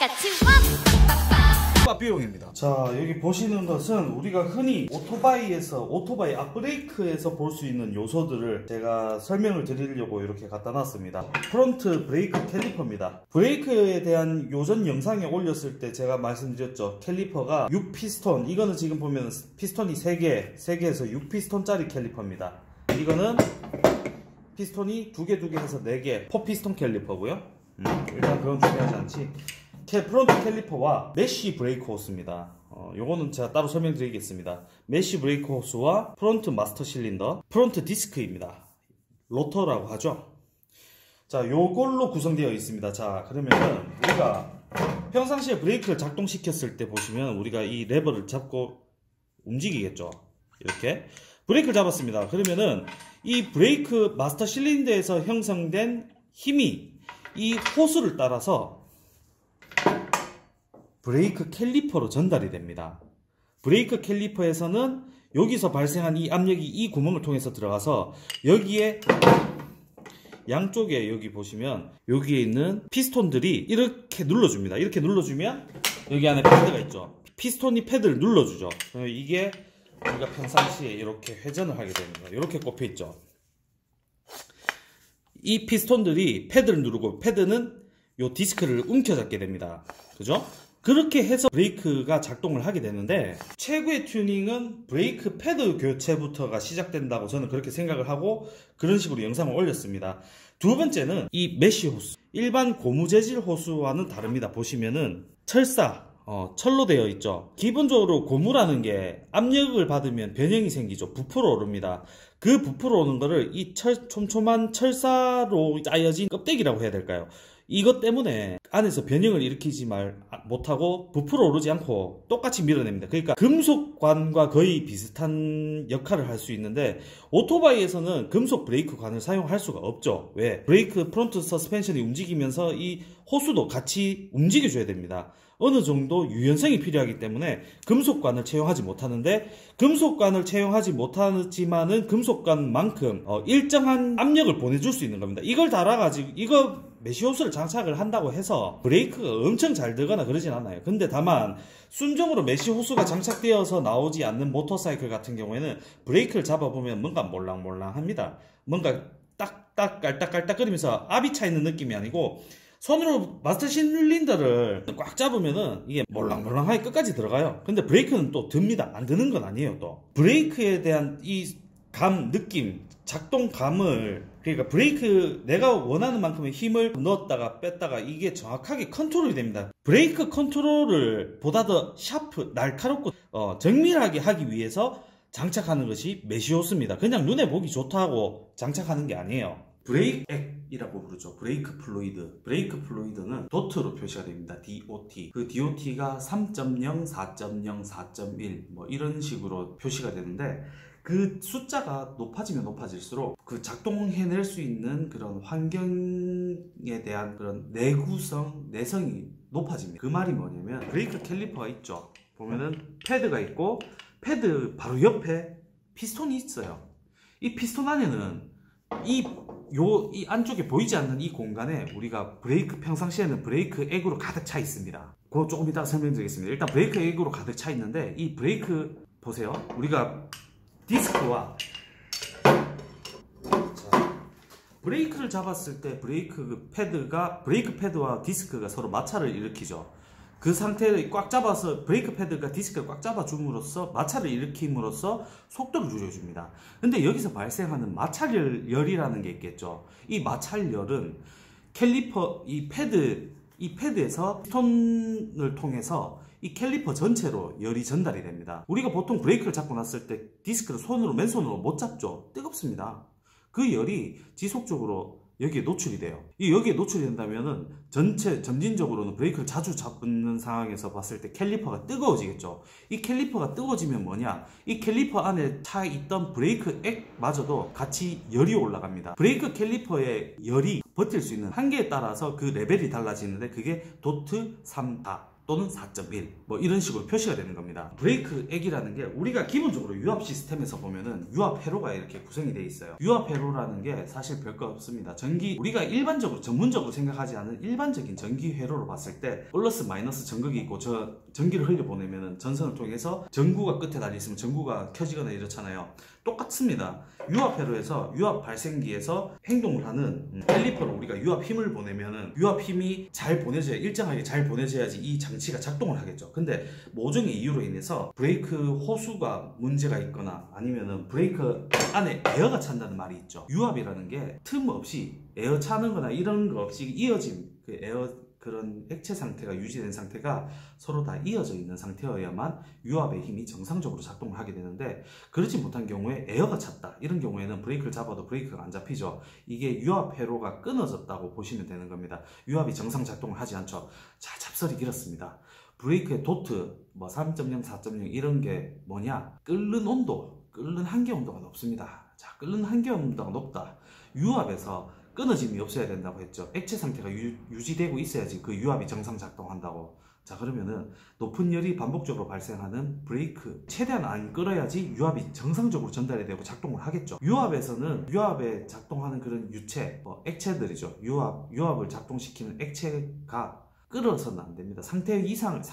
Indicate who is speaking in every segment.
Speaker 1: 비용입니다. 자, 여기 보시는 것은 우리가 흔히 오토바이 앞브레이크에서 볼 수 있는 요소들을 제가 설명을 드리려고 이렇게 갖다 놨습니다. 프론트 브레이크 캘리퍼입니다. 브레이크에 대한 요전 영상에 올렸을 때 제가 말씀드렸죠. 캘리퍼가 6피스톤, 이거는 지금 보면 피스톤이 3개에서 6피스톤짜리 캘리퍼입니다. 이거는 피스톤이 2개 해서 4개 4피스톤 캘리퍼고요. 일단 그건 중요하지 않지. 프론트 캘리퍼와 메쉬 브레이크 호스입니다. 요거는 제가 따로 설명드리겠습니다. 메쉬 브레이크 호스와 프론트 마스터 실린더, 프론트 디스크입니다. 로터라고 하죠. 자, 요걸로 구성되어 있습니다. 자, 그러면은 우리가 평상시에 브레이크를 작동시켰을 때 보시면 우리가 이 레버를 잡고 움직이겠죠. 이렇게 브레이크를 잡았습니다. 그러면은 이 브레이크 마스터 실린더에서 형성된 힘이 이 호스를 따라서 브레이크 캘리퍼로 전달이 됩니다. 브레이크 캘리퍼에서는 여기서 발생한 이 압력이 이 구멍을 통해서 들어가서 여기에 양쪽에 여기 보시면 여기에 있는 피스톤들이 이렇게 눌러줍니다. 이렇게 눌러주면 여기 안에 패드가 있죠. 피스톤이 패드를 눌러주죠. 이게 우리가 평상시에 이렇게 회전을 하게 됩니다. 이렇게 꼽혀 있죠. 이 피스톤들이 패드를 누르고 패드는 요 디스크를 움켜잡게 됩니다. 그죠? 그렇게 해서 브레이크가 작동을 하게 되는데, 최고의 튜닝은 브레이크 패드 교체부터가 시작된다고 저는 그렇게 생각을 하고 그런 식으로 영상을 올렸습니다. 두 번째는 이 메쉬 호스. 일반 고무 재질 호스와는 다릅니다. 보시면은 철로 되어 있죠. 기본적으로 고무라는 게 압력을 받으면 변형이 생기죠. 부풀어 오릅니다. 그 부풀어 오는 거를 이 촘촘한 철사로 짜여진 껍데기라고 해야 될까요? 이것 때문에 안에서 변형을 일으키지 못하고 부풀어 오르지 않고 똑같이 밀어냅니다. 그러니까 금속관과 거의 비슷한 역할을 할 수 있는데, 오토바이에서는 금속 브레이크 관을 사용할 수가 없죠. 왜? 브레이크 프론트 서스펜션이 움직이면서 이 호수도 같이 움직여줘야 됩니다. 어느 정도 유연성이 필요하기 때문에 금속관을 채용하지 못하는데, 금속관을 채용하지 못하지만은 금속관만큼 일정한 압력을 보내줄 수 있는 겁니다. 이걸 달아가지고 이거 메쉬 호스를 장착을 한다고 해서 브레이크가 엄청 잘 되거나 그러진 않아요. 근데 다만 순정으로 메쉬 호스가 장착되어서 나오지 않는 모터사이클 같은 경우에는 브레이크를 잡아보면 뭔가 몰랑몰랑합니다. 뭔가 딱딱 깔딱깔딱거리면서 압이 차 있는 느낌이 아니고, 손으로 마스터 실린더를 꽉 잡으면은 이게 몰랑몰랑하게 끝까지 들어가요. 근데 브레이크는 또 듭니다. 안 드는 건 아니에요. 또 브레이크에 대한 이 느낌, 작동감을, 그러니까 브레이크 내가 원하는 만큼의 힘을 넣었다가 뺐다가 이게 정확하게 컨트롤이 됩니다. 브레이크 컨트롤을 보다 더 날카롭고 정밀하게 하기 위해서 장착하는 것이 메쉬 호스입니다. 그냥 눈에 보기 좋다고 장착하는 게 아니에요. 브레이크 액이라고 부르죠. 브레이크 플루이드. 브레이크 플루이드는 도트로 표시가 됩니다. DOT. 그 DOT가 3.0, 4.0, 4.1 뭐 이런 식으로 표시가 되는데, 그 숫자가 높아지면 높아질수록 그 작동해낼 수 있는 그런 환경에 대한 그런 내성이 높아집니다. 그 말이 뭐냐면, 브레이크 캘리퍼가 있죠. 보면은 패드가 있고, 패드 바로 옆에 피스톤이 있어요. 이 피스톤 안에는 이 안쪽에 보이지 않는 이 공간에 우리가 평상시에는 브레이크 액으로 가득 차 있습니다. 그거 조금 이따가 설명드리겠습니다. 일단 브레이크 액으로 가득 차 있는데, 이 브레이크 보세요. 우리가 디스크와 브레이크를 잡았을 때 브레이크 패드와 디스크가 서로 마찰을 일으키죠. 그 상태를 꽉 잡아서 브레이크 패드가 디스크를 꽉 잡아줌으로써 마찰을 일으킴으로써 속도를 줄여줍니다. 근데 여기서 발생하는 마찰열이라는 게 있겠죠. 이 마찰열은 캘리퍼 이 패드에서 피스톤을 통해서 이 캘리퍼 전체로 열이 전달이 됩니다. 우리가 보통 브레이크를 잡고 났을 때 디스크를 맨손으로 못 잡죠. 뜨겁습니다. 그 열이 지속적으로 여기에 노출이 돼요. 여기에 노출이 된다면은 점진적으로는 브레이크를 자주 잡는 상황에서 봤을 때 캘리퍼가 뜨거워지겠죠. 이 캘리퍼가 뜨거워지면 뭐냐? 이 캘리퍼 안에 차 있던 브레이크 액마저도 같이 열이 올라갑니다. 브레이크 캘리퍼의 열이 버틸 수 있는 한계에 따라서 그 레벨이 달라지는데, 그게 도트 3, 4 또는 4.1 뭐 이런 식으로 표시가 되는 겁니다. 브레이크 액이라는 게 우리가 기본적으로 유압 시스템에서 보면은 유압 회로가 이렇게 구성이 되어 있어요. 유압 회로라는 게 사실 별거 없습니다. 우리가 일반적으로 전문적으로 생각하지 않은 일반적인 전기 회로로 봤을 때 플러스 마이너스 전극이 있고 저 전기를 흘려보내면은 전선을 통해서 전구가 끝에 달려 있으면 전구가 켜지거나 이렇잖아요. 똑같습니다. 유압 회로에서 유압 발생기에서 행동을 하는 캘리퍼로 우리가 유압 힘을 보내면은 유압 힘이 잘 보내져야, 일정하게 잘 보내져야지 이 장치가 작동을 하겠죠. 근데 모종의 이유로 인해서 브레이크 호수가 문제가 있거나 아니면은 브레이크 안에 에어가 찬다는 말이 있죠. 유압이라는 게 틈 없이 에어 차는 거나 이런 거 없이 이어진 그 에어, 그런 액체 상태가 유지된 상태가 서로 다 이어져 있는 상태여야만 유압의 힘이 정상적으로 작동을 하게 되는데, 그렇지 못한 경우에 에어가 찼다 이런 경우에는 브레이크를 잡아도 브레이크가 안 잡히죠. 이게 유압 회로가 끊어졌다고 보시면 되는 겁니다. 유압이 정상 작동을 하지 않죠. 자, 잡설이 길었습니다. 브레이크의 도트 뭐 3.0, 4.0 이런 게 뭐냐, 끓는 온도, 끓는 한계 온도가 높습니다. 자, 끓는 한계 온도가 높다. 유압에서 끊어짐이 없어야 된다고 했죠. 액체 상태가 유지되고 있어야지 그 유압이 정상 작동한다고. 자, 그러면은 높은 열이 반복적으로 발생하는 브레이크 최대한 안 끌어야지 유압이 정상적으로 전달이 되고 작동을 하겠죠. 유압에서는 유압에 작동하는 그런 유체, 액체들이죠. 유압을 작동시키는 액체가 끓어서는 안 됩니다. 상태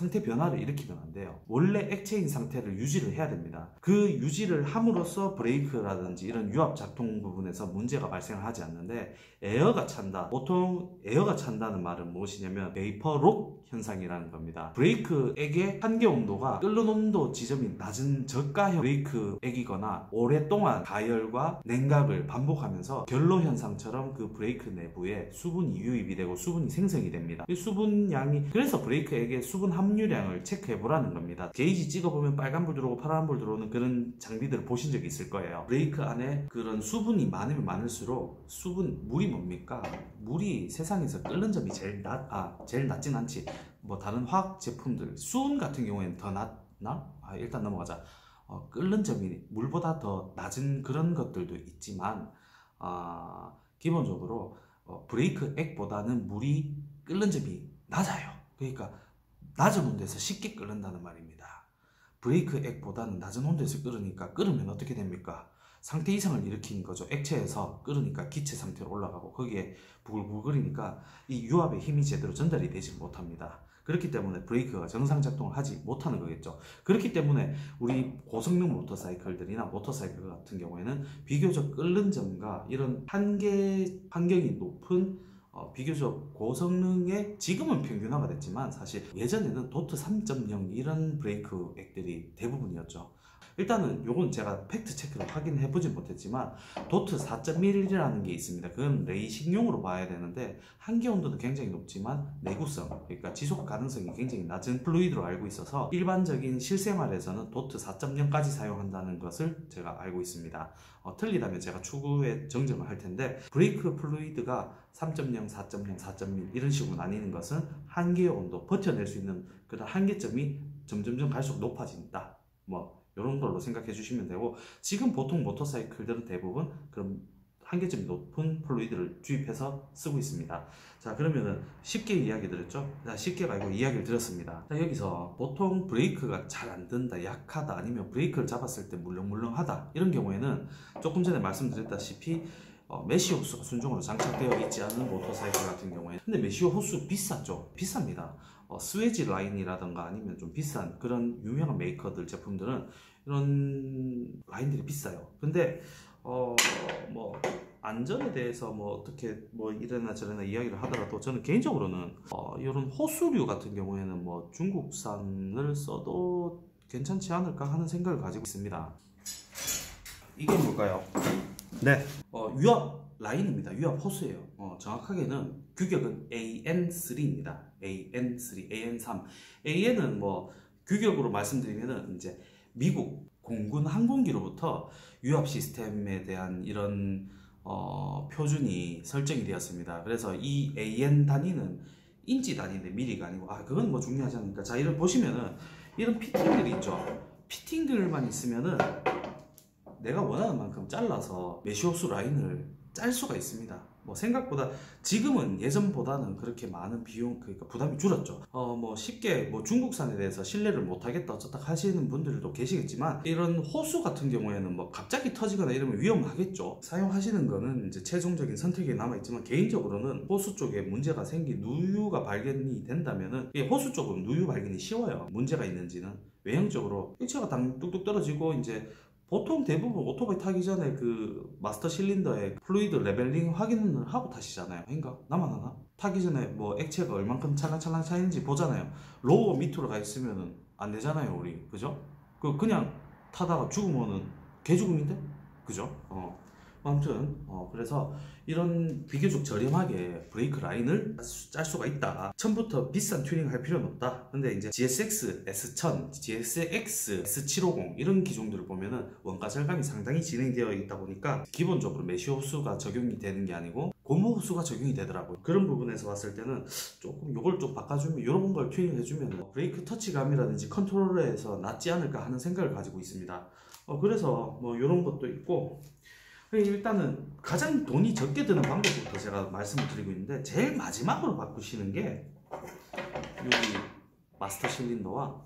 Speaker 1: 변화를 일으키면 안 돼요. 원래 액체인 상태를 유지를 해야 됩니다. 그 유지를 함으로써 브레이크라든지 이런 유압 작동 부분에서 문제가 발생을 하지 않는데, 에어가 찬다. 보통 에어가 찬다는 말은 무엇이냐면 베이퍼 록 현상이라는 겁니다. 브레이크액의 한계 온도가 끓는 온도 지점이 낮은 저가형 브레이크액이거나 오랫동안 가열과 냉각을 반복하면서 결로 현상처럼 그 브레이크 내부에 수분이 유입이 되고 수분이 생성이 됩니다. 이 수분 양이, 그래서 브레이크액의 수분 함유량을 체크해 보라는 겁니다. 게이지 찍어보면 빨간불 들어오고 파란불 들어오는 그런 장비들을 보신 적이 있을 거예요. 브레이크 안에 그런 수분이 많으면 많을수록 물이 뭡니까? 물이 세상에서 끓는 점이 제일 낮진 않지. 뭐 다른 화학 제품들, 수은 같은 경우에는 더 낮나? 일단 넘어가자. 끓는 점이 물보다 더 낮은 그런 것들도 있지만 기본적으로 브레이크액보다는 물이 끓는 점이 낮아요. 그러니까 낮은 온도에서 쉽게 끓는다는 말입니다. 브레이크액보다는 낮은 온도에서 끓으면 어떻게 됩니까? 상태 이상을 일으키는 거죠. 액체에서 끓으니까 기체 상태로 올라가고 거기에 부글부글거리니까 이 유압의 힘이 제대로 전달이 되지 못합니다. 그렇기 때문에 브레이크가 정상 작동을 하지 못하는 거겠죠. 그렇기 때문에 우리 고성능 모터사이클들이나 모터사이클 같은 경우에는 비교적 끓는 점과 이런 환경이 높은 비교적 고성능의, 지금은 평균화가 됐지만 사실 예전에는 도트 3.0 이런 브레이크 액들이 대부분이었죠. 일단은 요건 제가 팩트 체크를 확인해 보진 못했지만 도트 4.1이라는 게 있습니다. 그건 레이싱용으로 봐야 되는데 한계 온도는 굉장히 높지만 내구성, 그러니까 지속 가능성이 굉장히 낮은 플루이드로 알고 있어서 일반적인 실생활에서는 도트 4.0까지 사용한다는 것을 제가 알고 있습니다. 틀리다면 제가 추후에 정정을 할 텐데, 브레이크 플루이드가 3.0, 4.0, 4.1 이런 식으로 나뉘는 것은 한계의 온도, 버텨낼 수 있는 그런 한계점이 점점점 갈수록 높아진다. 이런 걸로 생각해 주시면 되고, 지금 보통 모터사이클들은 대부분 그런 한계점이 높은 플루이드를 주입해서 쓰고 있습니다. 자, 그러면은 쉽게 이야기 드렸죠? 자, 쉽게 말고 이야기를 드렸습니다. 자, 여기서 보통 브레이크가 잘 안 든다, 약하다, 아니면 브레이크를 잡았을 때 물렁물렁하다 이런 경우에는 조금 전에 말씀드렸다시피 메쉬 호스가 순정으로 장착되어 있지 않은 모터사이클 같은 경우에, 근데 메쉬 호스 비싸죠? 비쌉니다. 스웨지 라인이라던가 아니면 좀 비싼 그런 유명한 메이커들 제품들은 이런 라인들이 비싸요. 근데 뭐 안전에 대해서 어떻게 이래나 저래나 이야기를 하더라도 저는 개인적으로는 이런 호수류 같은 경우에는 중국산을 써도 괜찮지 않을까 하는 생각을 가지고 있습니다. 이게 뭘까요? 네, 유압 라인입니다. 유압 호수예요. 정확하게는 규격은 AN3입니다. AN3, AN3. AN은 규격으로 말씀드리면은 이제 미국 공군 항공기로부터 유압 시스템에 대한 이런 표준이 설정이 되었습니다. 그래서 이 AN 단위는 인치 단위인데 미리가 아니고, 그건 중요하지 않으니까. 자, 이런 보시면은 이런 피팅들이 있죠. 피팅들만 있으면은 내가 원하는 만큼 잘라서 메쉬 호스 라인을 짤 수가 있습니다. 뭐 생각보다 지금은 예전보다는 그렇게 많은 비용, 그러니까 부담이 줄었죠. 뭐 쉽게 뭐 중국산에 대해서 신뢰를 못하겠다 어쩌다 하시는 분들도 계시겠지만, 이런 호수 같은 경우에는 뭐 갑자기 터지거나 이러면 위험하겠죠. 사용하시는 거는 이제 최종적인 선택이 남아있지만, 개인적으로는 호수 쪽에 문제가 생긴 누유가 발견이 된다면은, 호수 쪽은 누유 발견이 쉬워요. 문제가 있는지는 외형적으로 일체가 뚝뚝 떨어지고, 이제 보통 대부분 오토바이 타기 전에 그 마스터 실린더에 플루이드 레벨링 확인을 하고 타시잖아요. 아닌가? 나만 하나? 타기 전에 뭐 액체가 얼만큼 찰랑찰랑 차있는지 보잖아요. 로우 밑으로 가 있으면은 안 되잖아요, 우리. 그죠? 그냥 타다가 죽으면은 개죽음인데? 그죠? 아무튼 그래서 이런 비교적 저렴하게 브레이크 라인을 짤 수가 있다. 처음부터 비싼 튜닝 할 필요는 없다. 근데 이제 GSX S1000, GSX S750 이런 기종들을 보면은 원가 절감이 상당히 진행되어 있다 보니까 기본적으로 메쉬 호수가 적용이 되는 게 아니고 고무 호수가 적용이 되더라고요. 그런 부분에서 봤을 때는 조금 요걸 좀 바꿔주면, 이런 걸 튜닝 해주면 브레이크 터치감이라든지 컨트롤러에서 낫지 않을까 하는 생각을 가지고 있습니다. 그래서 뭐 이런 것도 있고, 일단은 가장 돈이 적게 드는 방법부터 제가 말씀을 드리고 있는데, 제일 마지막으로 바꾸시는 게 여기 마스터 실린더와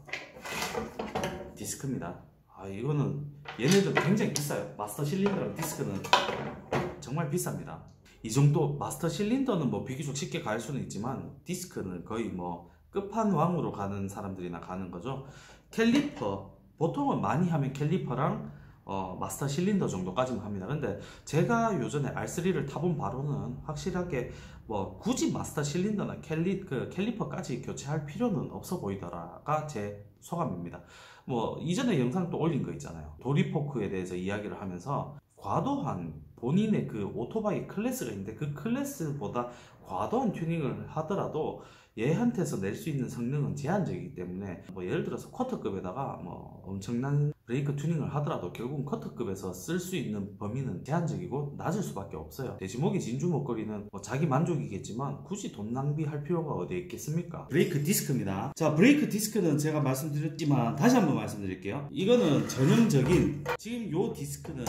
Speaker 1: 디스크입니다. 이거는 얘네들 굉장히 비싸요. 마스터 실린더랑 디스크는 정말 비쌉니다. 이 정도 마스터 실린더는 뭐 비교적 쉽게 갈 수는 있지만, 디스크는 거의 뭐 끝판왕으로 가는 사람들이나 가는 거죠. 캘리퍼, 보통은 많이 하면 캘리퍼랑 마스터 실린더 정도까지만 합니다. 근데 제가 요전에 R3를 타본 바로는 확실하게 뭐 굳이 마스터 실린더나 캘리퍼까지 교체할 필요는 없어 보이더라가 제 소감입니다. 뭐 이전에 영상 또 올린 거 있잖아요. 도리포크에 대해서 이야기를 하면서 과도한 본인의 그 오토바이 클래스가 있는데, 그 클래스보다 과도한 튜닝을 하더라도 얘한테서 낼 수 있는 성능은 제한적이기 때문에, 뭐 예를 들어서 쿼터급에다가 뭐 엄청난 브레이크 튜닝을 하더라도 결국은 쿼터급에서 쓸 수 있는 범위는 제한적이고 낮을 수밖에 없어요. 돼지목이 진주 목걸이는 뭐 자기 만족이겠지만 굳이 돈 낭비할 필요가 어디에 있겠습니까? 브레이크 디스크입니다. 자, 브레이크 디스크는 제가 말씀드렸지만 다시 한번 말씀드릴게요. 이거는 전형적인, 지금 요 디스크는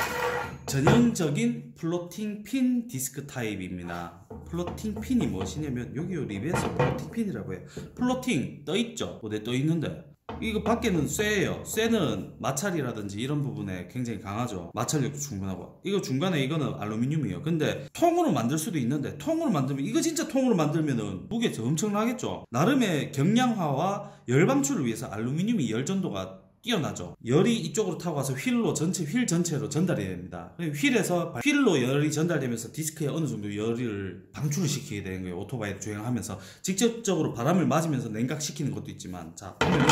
Speaker 1: 전형적인 플로팅 핀 디스크 타입입니다. 플로팅 핀이 무엇이냐면, 여기 요 리뷰에서 플로팅 핀이라고 해요. 플로팅 떠있죠? 어디 떠있는데 이거 밖에는 쇠예요. 쇠는 마찰이라든지 이런 부분에 굉장히 강하죠. 마찰력도 충분하고. 이거 중간에 이거는 알루미늄이에요. 근데 통으로 만들 수도 있는데, 통으로 만들면, 이거 진짜 통으로 만들면은 무게 엄청나겠죠. 나름의 경량화와 열 방출을 위해서 알루미늄이 열 전도가 뛰어나죠. 열이 이쪽으로 타고 가서 휠로 휠 전체로 전달이 됩니다. 휠에서 휠로 열이 전달되면서 디스크에 어느 정도 열을 방출을 시키게 되는 거예요. 오토바이를 주행하면서 직접적으로 바람을 맞으면서 냉각시키는 것도 있지만, 자 보면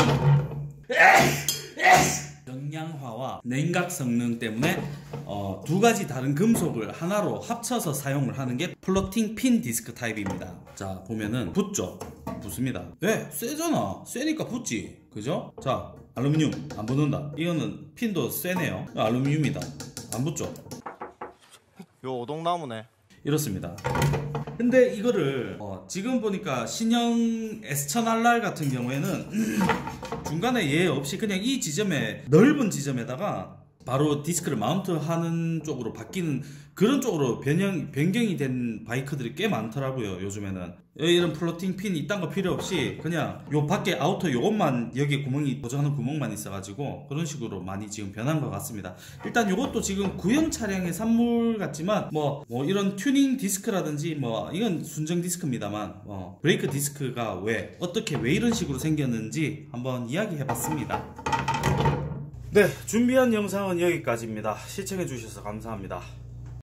Speaker 1: 경량화와 냉각 성능 때문에 두 가지 다른 금속을 하나로 합쳐서 사용을 하는 게 플로팅 핀 디스크 타입입니다. 자 보면은 붙죠. 붙습니다. 왜? 쇠잖아. 쇠니까 붙지. 그죠? 자, 알루미늄 안 붙는다. 이거는 핀도 쇠네요. 알루미늄이다. 안 붙죠?
Speaker 2: 요 오동나무네.
Speaker 1: 이렇습니다. 근데 이거를 지금 보니까 신형 S1000RR 같은 경우에는 중간에 얘 없이 그냥 이 지점에, 넓은 지점에다가 바로 디스크를 마운트하는 쪽으로 바뀌는 그런 쪽으로 변경이 된 바이크들이 꽤 많더라고요. 요즘에는 이런 플로팅 핀 이딴 거 필요 없이 그냥 요 밖에 아우터 요것만, 여기 구멍이 고정하는 구멍만 있어가지고 그런 식으로 많이 지금 변한 것 같습니다. 일단 요것도 지금 구형 차량의 산물 같지만 뭐 이런 튜닝 디스크라든지 뭐 이건 순정 디스크입니다만 브레이크 디스크가 왜 이런 식으로 생겼는지 한번 이야기해봤습니다. 네, 준비한 영상은 여기까지입니다. 시청해주셔서 감사합니다.